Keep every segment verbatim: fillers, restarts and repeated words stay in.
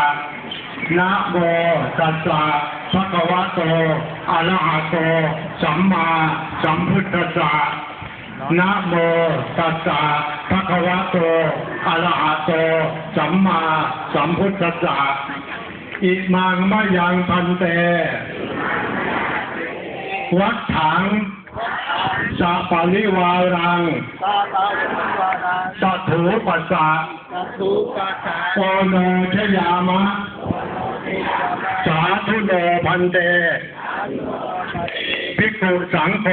นะโมตัสสะภะคะวะโตอะระหะโตสัมมาสัมพุทธัสสะนะโมตัสสะภะคะวะโตอะระหะโตสัมมาสัมพุทธัสสะอิมังมะยังพันเตวัฏถังสัปะริวารังสัทถุปัสสะโอโนชยามะสาธุโนพันเตภิกขุสังโฆ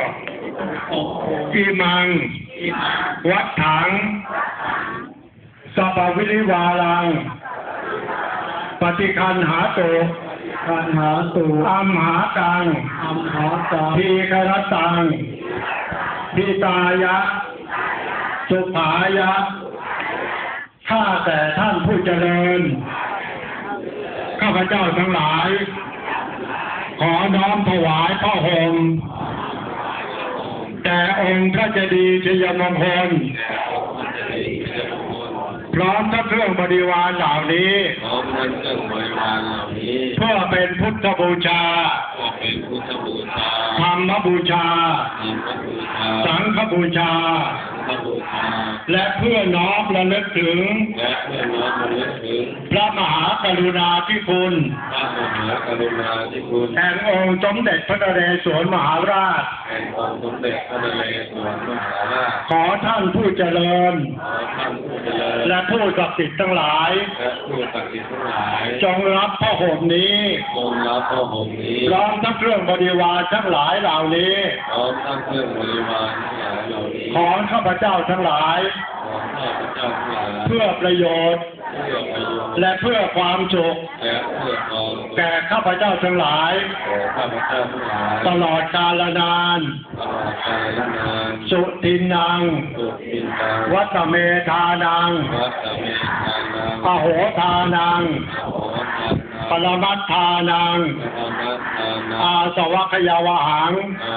อิมังวัฏถังสัปะริวารังปฏิคันหาตุคันหาตุอัมหาตังอัมหาตังทีฆรตังพิตายะสุภายะข้าแต่ท่านผู้เจริญข้าพเจ้าทั้งหลายขอน้อมถวายพระห่มแต่องค์พระเจดีย์ชัยมงคลพร้อมทั้งเครื่องบริวารเหล่านี้พร้อมทั้งเครื่องบริวารเหล่านี้เพื่อเป็นพุทธบูชาเพื่อเป็นพุทธบูชาธรรมบูชาสังฆบูชาและเพื่อน้อมระลึกถึงและเพื่อน้อมระลึกถึงพระมหากรุณาธิคุณพระมหากรุณาธิคุณแห่งองค์สมเด็จพระนเรศวรมหาราชแห่งองค์สมเด็จพระนเรศวรมหาราชขอท่านผู้เจริญขอท่านผู้เจริญและผู้ศักดิ์สิทธิ์ทั้งหลายและผู้ศักดิ์สิทธิ์ทั้งหลายจงรับพระห่มนี้จงรับพระห่มนี้พร้อมทั้งเครื่องบริวารทั้งหลายเหล่านี้พร้อมทั้งเครื่องบริวารทั้งหลายเหล่านี้ขอข้าพเจ้าทั้งหลายเพื่อประโยชน์และเพื่อความสุขแก่ข้าพเจ้าทั้งหลายตลอดกาลนานสุทินังวัตเมธานังอโหทานังปรมัตถานังอาสวัคยาวหัง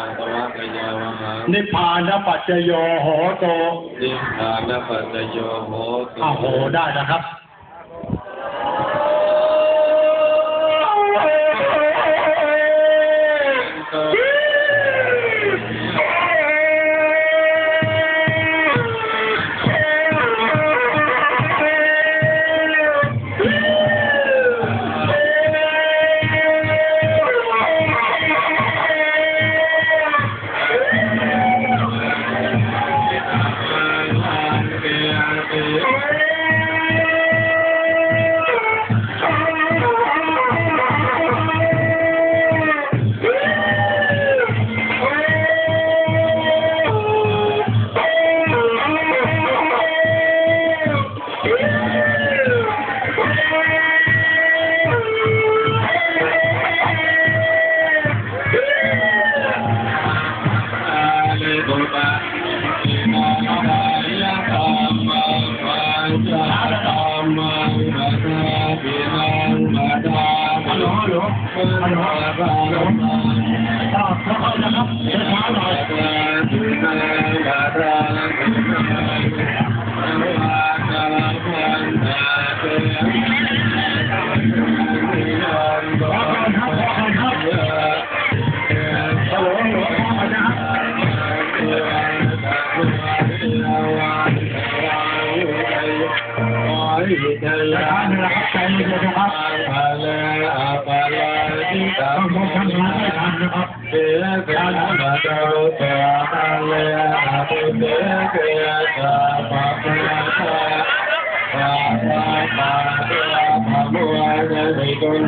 นิพพานปัจจโยโหโตนิพพานปัจจโยโหโตอ้โหได้นะครับ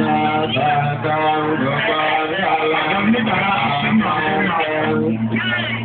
Thank you.